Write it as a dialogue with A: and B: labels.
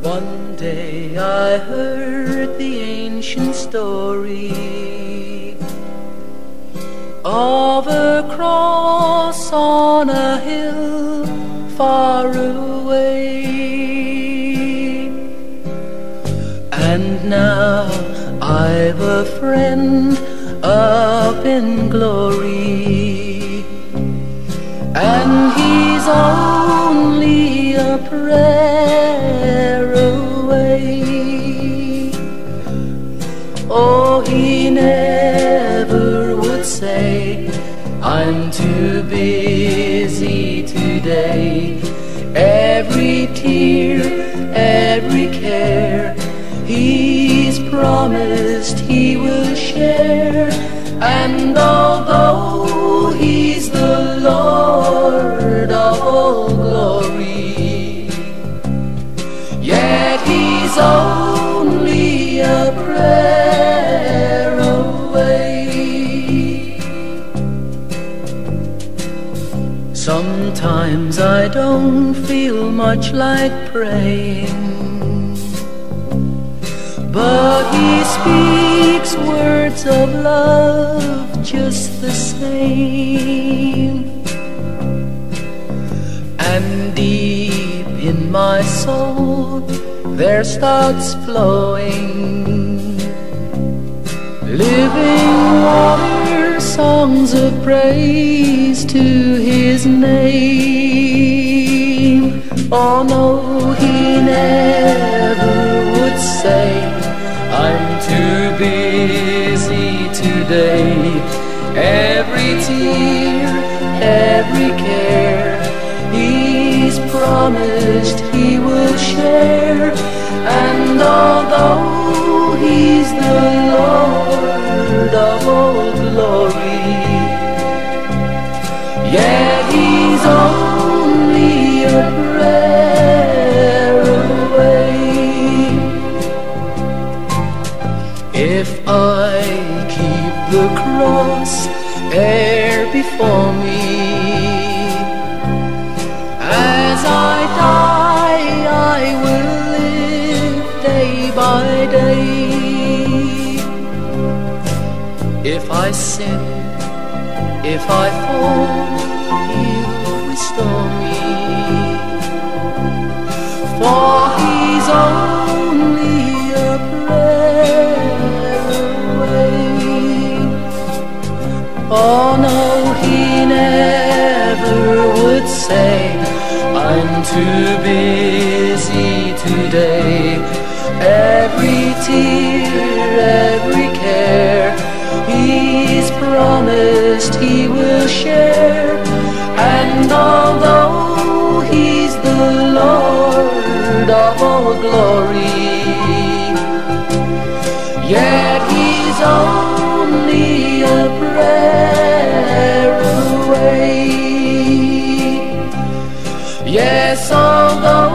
A: One day I heard the ancient story of a cross on a hill far away, and now I've a friend up in glory, and he's only a prayer away. Oh, he never would say, I'm too busy today. Every tear, every care, he's promised he will share. And although he's the Lord of all glory, yet he's only a prayer away. Sometimes I don't feel much like praying, but he speaks words of love just the same. And deep in my soul there starts flowing living water, songs of praise to his name. Oh no, he never would say, I'm too busy today. Every tear, every care, he's promised he will share. And although he's the Lord of all glory, yet he's only a prayer away. If I keep the cross e'er before me, as I die I will live day by day. If I sin, if I fall, he'll restore me, for he's only a prayer away. Oh no, he never would say, I'm too busy today. Every tear, every care, he's promised he will share. And although he's the Lord of all glory, yet he's only a prayer away. Yes, although